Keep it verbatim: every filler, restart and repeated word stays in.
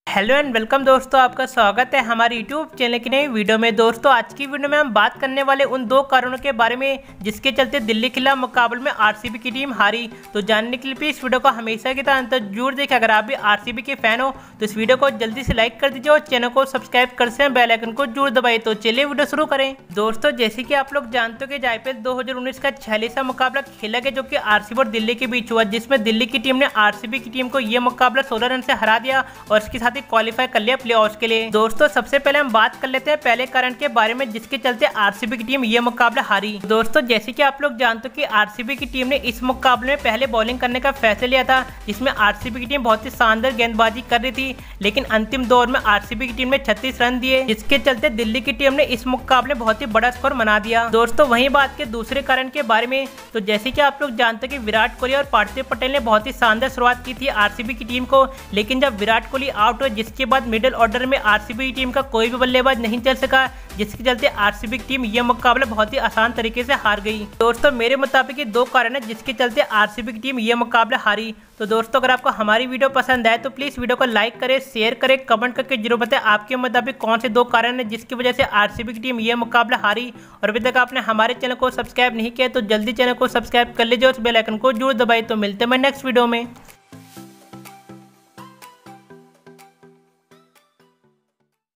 Hello and welcome दोस्तों, आपका स्वागत है हमारे यूट्यूब चैनल की नई वीडियो में। दोस्तों आज की वीडियो में हम बात करने वाले उन दो कारणों के बारे में जिसके चलते दिल्ली के खिलाफ मुकाबले में आरसीबी की टीम हारी। तो जानने के लिए प्लीज इस वीडियो को हमेशा की तरह अंत तक जरूर देखें। अगर आप भी आरसीबी के फैन हो तो इस वीडियो को जल्दी से लाइक कर दीजिए और चैनल को सब्सक्राइब कर से बेल आइकन को जरूर दबाइए। तो चलिए वीडियो शुरू करें। दोस्तों जैसे कि आप लोग जानते हो कि आईपीएल दो हजार उन्नीस का छियालीसवां मुकाबला खेला गया जो कि आरसीबी और दिल्ली के बीच हुआ, जिसमें दिल्ली की टीम ने आरसीबी की टीम को यह मुकाबला सोलह रन से हरा दिया और इसके साथ ही क्वालिफाई कर लिया प्लेऑफ्स के लिए। दोस्तों सबसे पहले हम बात कर लेते हैं पहले कारण के बारे में जिसके चलते आरसीबी की टीम ये मुकाबला हारी। दोस्तों जैसे कि आप लोग जानते हो कि आरसीबी की टीम ने इस मुकाबले में पहले बॉलिंग करने का फैसला लिया था, जिसमें आरसीबी की टीम बहुत ही शानदार गेंदबाजी कर रही थी, लेकिन अंतिम दौर में आरसीबी की टीम ने छत्तीस रन दिए, जिसके चलते दिल्ली की टीम ने इस मुकाबले में बहुत ही बड़ा स्कोर बना दिया। दोस्तों वहीं बात के दूसरे कारण के बारे में, तो जैसे कि आप लोग जानते हो कि विराट कोहली और पार्थिव पटेल ने बहुत ही शानदार शुरुआत की थी आरसीबी की टीम को, लेकिन जब विराट कोहली आउट हुए जिसके बाद मिडिल ऑर्डर में आरसीबी टीम का कोई भी बल्लेबाज नहीं चल सका, जिसके चलते आरसीबी की टीम यह मुकाबला बहुत ही आसान तरीके से हार गई। दोस्तों मेरे मुताबिक ये दो कारण है जिसके चलते आरसीबी की टीम यह मुकाबला हारी। तो दोस्तों अगर आपको हमारी वीडियो पसंद आए तो प्लीज वीडियो को लाइक करें, शेयर करें, कमेंट करके जरूर बताएं आपके मुताबिक कौन से दो कारण है जिसकी वजह से आरसीबी की टीम यह मुकाबला हारी। और अभी तक आपने हमारे चैनल को सब्सक्राइब नहीं किया तो जल्दी चैनल को सब्सक्राइब कर लीजिए और बेल आइकन को जरूर दबाइए। तो मिलते हैं नेक्स्ट वीडियो में।